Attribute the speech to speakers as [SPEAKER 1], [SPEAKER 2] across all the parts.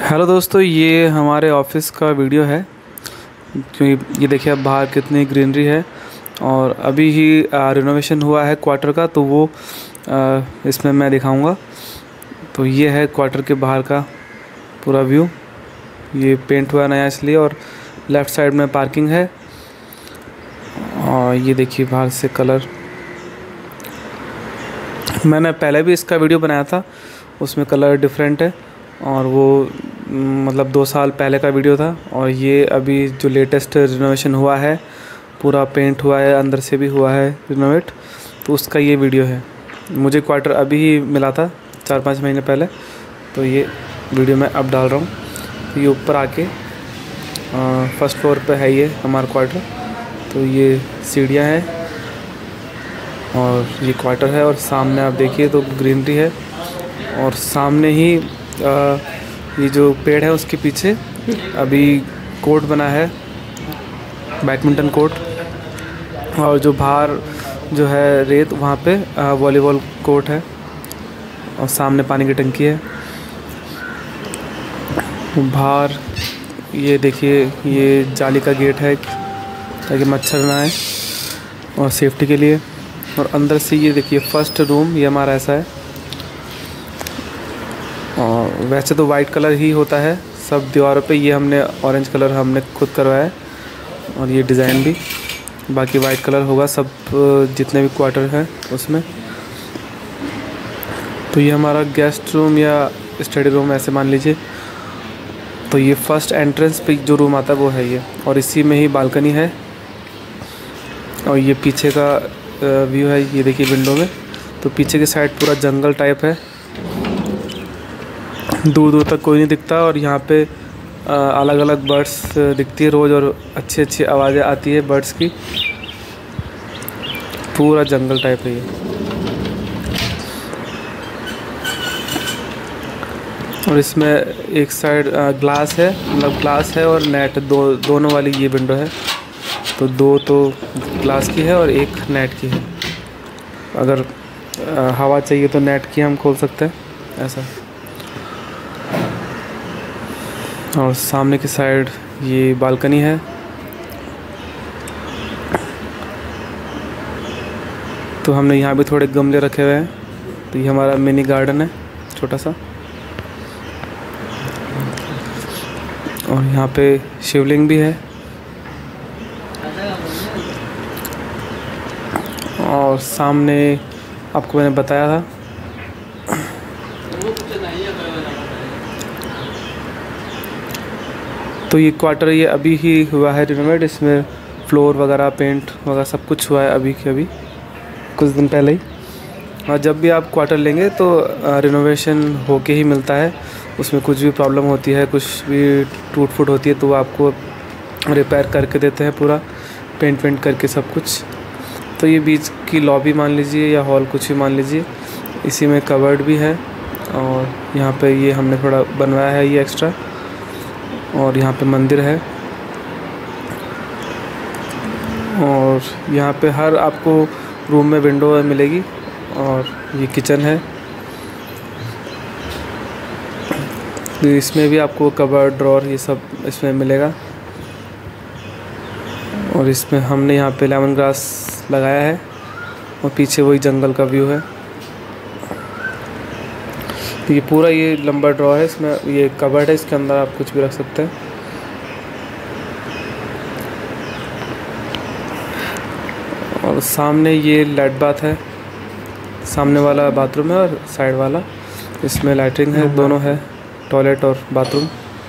[SPEAKER 1] Hello दोस्तों, ये हमारे ऑफिस का वीडियो है। क्योंकि ये देखिए अब बाहर कितनी ग्रीनरी है और अभी ही रिनोवेशन हुआ है क्वार्टर का, तो वो इसमें मैं दिखाऊंगा। तो ये है क्वार्टर के बाहर का पूरा व्यू। ये पेंट हुआ नया इसलिए, और लेफ़्ट साइड में पार्किंग है। और ये देखिए बाहर से कलर। मैंने पहले भी इसका वीडियो बनाया था, उसमें कलर डिफरेंट है, और वो मतलब 2 साल पहले का वीडियो था। और ये अभी जो लेटेस्ट रिनोवेशन हुआ है, पूरा पेंट हुआ है, अंदर से भी हुआ है रिनोवेट, तो उसका ये वीडियो है। मुझे क्वार्टर अभी ही मिला था 4-5 महीने पहले, तो ये वीडियो मैं अब डाल रहा हूँ। ये ऊपर आके फर्स्ट फ्लोर पे है ये हमारा क्वार्टर। तो ये सीढ़ियाँ हैं और ये क्वार्टर है, और सामने आप देखिए तो ग्रीनरी है, और सामने ही ये जो पेड़ है उसके पीछे अभी कोर्ट बना है, बैडमिंटन कोर्ट। और जो बाहर जो है रेत, वहाँ पे वॉलीबॉल कोर्ट है, और सामने पानी की टंकी है। बाहर ये देखिए, ये जाली का गेट है ताकि मच्छर ना आए और सेफ्टी के लिए। और अंदर से ये देखिए फर्स्ट रूम ये हमारा ऐसा है। और वैसे तो वाइट कलर ही होता है सब दीवारों पे, ये हमने ऑरेंज कलर हमने खुद करवाया है, और ये डिज़ाइन भी बाकी वाइट कलर होगा सब जितने भी क्वार्टर हैं उसमें। तो ये हमारा गेस्ट रूम या स्टडी रूम ऐसे मान लीजिए। तो ये फर्स्ट एंट्रेंस पे जो रूम आता है वो है ये, और इसी में ही बालकनी है। और ये पीछे का व्यू है, ये देखिए विंडो में। तो पीछे की साइड पूरा जंगल टाइप है, दूर दूर तक कोई नहीं दिखता, और यहाँ पे अलग अलग बर्ड्स दिखती है रोज़, और अच्छी अच्छी आवाज़ें आती है बर्ड्स की। पूरा जंगल टाइप है ये। और इसमें एक साइड ग्लास है, मतलब ग्लास है और नेट, दोनों वाली ये विंडो है। तो 2 तो ग्लास की है और 1 नेट की है। अगर हवा चाहिए तो नेट की हम खोल सकते हैं ऐसा। और सामने की साइड ये बालकनी है। तो हमने यहाँ भी थोड़े गमले रखे हुए हैं। तो ये हमारा मिनी गार्डन है छोटा सा। और यहाँ पे शिवलिंग भी है। और सामने आपको मैंने बताया था, तो ये क्वार्टर ये अभी ही हुआ है रिनोवेट। इसमें फ्लोर वगैरह, पेंट वगैरह सब कुछ हुआ है अभी के अभी, कुछ दिन पहले ही। और जब भी आप क्वार्टर लेंगे तो रिनोवेशन होके ही मिलता है। उसमें कुछ भी प्रॉब्लम होती है, कुछ भी टूट फूट होती है, तो वो आपको रिपेयर करके देते हैं पूरा, पेंट करके सब कुछ। तो ये बीच की लॉबी मान लीजिए या हॉल, कुछ भी मान लीजिए। इसी में कवर्ड भी है, और यहाँ पे ये हमने थोड़ा बनवाया है ये एक्स्ट्रा। और यहाँ पे मंदिर है, और यहाँ पे हर आपको रूम में विंडो मिलेगी। और ये किचन है, तो इसमें भी आपको कबर्ड, ड्रॉर, ये सब इसमें मिलेगा। और इसमें हमने यहाँ पे लेमन ग्रास लगाया है, और पीछे वही जंगल का व्यू है। तो ये पूरा ये लंबा ड्रॉर है, इसमें ये कबर्ड है, इसके अंदर आप कुछ भी रख सकते हैं। और सामने ये लेट बाथ है, सामने वाला बाथरूम है और साइड वाला इसमें लैट्रिन है, दोनों है, टॉयलेट और बाथरूम।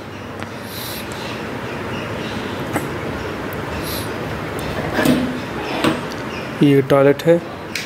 [SPEAKER 1] ये टॉयलेट है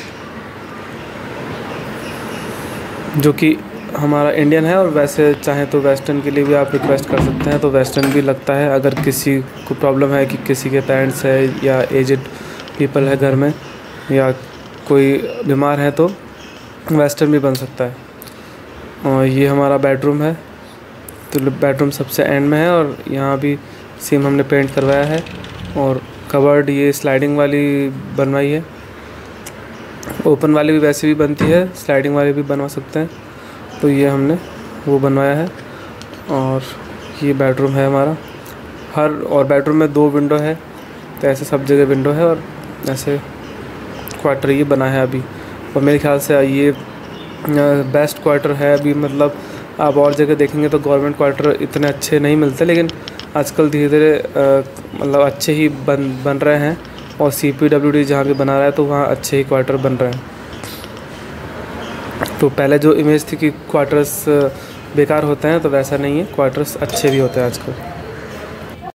[SPEAKER 1] जो कि हमारा इंडियन है, और वैसे चाहे तो वेस्टर्न के लिए भी आप रिक्वेस्ट कर सकते हैं, तो वेस्टर्न भी लगता है। अगर किसी को प्रॉब्लम है कि किसी के पेरेंट्स है या एजेड पीपल है घर में, या कोई बीमार है, तो वेस्टर्न भी बन सकता है। और ये हमारा बेडरूम है, तो बेडरूम सबसे एंड में है, और यहाँ भी सेम हमने पेंट करवाया है। और कबर्ड ये स्लाइडिंग वाली बनवाई है, ओपन वाली भी वैसे भी बनती है, स्लाइडिंग वाली भी बनवा सकते हैं। तो ये हमने वो बनवाया है। और ये बेडरूम है हमारा। और बेडरूम में 2 विंडो है, तो ऐसे सब जगह विंडो है और ऐसे क्वार्टर ये बना है अभी। और मेरे ख्याल से ये बेस्ट क्वार्टर है अभी। मतलब आप और जगह देखेंगे तो गवर्नमेंट क्वार्टर इतने अच्छे नहीं मिलते, लेकिन आजकल धीरे धीरे मतलब अच्छे ही बन रहे हैं। और CPWD जहाँ भी बना रहा है तो वहाँ अच्छे ही क्वार्टर बन रहे हैं। तो पहले जो इमेज थी कि क्वार्टर्स बेकार होते हैं, तो वैसा नहीं है, क्वार्टर्स अच्छे भी होते हैं आजकल।